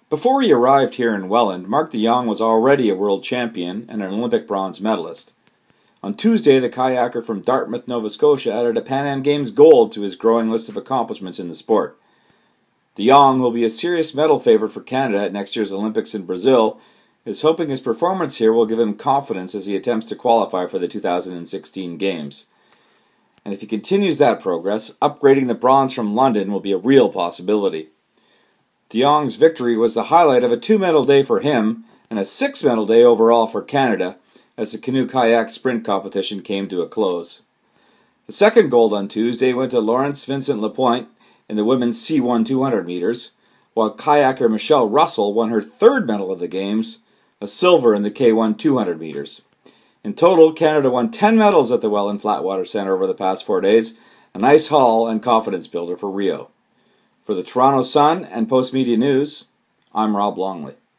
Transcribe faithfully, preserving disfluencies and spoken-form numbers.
Before he arrived here in Welland, Mark de Jong was already a world champion and an Olympic bronze medalist. On Tuesday, the kayaker from Dartmouth, Nova Scotia added a Pan Am Games gold to his growing list of accomplishments in the sport. De Jong will be a serious medal favorite for Canada at next year's Olympics in Brazil, is hoping his performance here will give him confidence as he attempts to qualify for the two thousand sixteen Games. And if he continues that progress, upgrading the bronze from London will be a real possibility. De Jong's victory was the highlight of a two-medal day for him and a six-medal day overall for Canada as the Canoe kayak sprint competition came to a close. The second gold on Tuesday went to Lawrence Vincent Lapointe in the women's C one two hundred meters, while kayaker Michelle Russell won her third medal of the Games, a silver in the K one two hundred meters. In total, Canada won ten medals at the Welland Flatwater Centre over the past four days, a nice haul and confidence builder for Rio. For the Toronto Sun and Post Media News, I'm Rob Longley.